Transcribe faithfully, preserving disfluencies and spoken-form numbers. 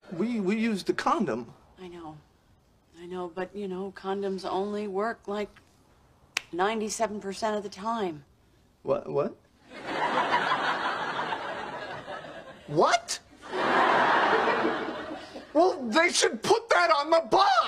We, we used a condom. I know. I know, but, you know, condoms only work like ninety-seven percent of the time. What? What? What? Well, they should put that on the box!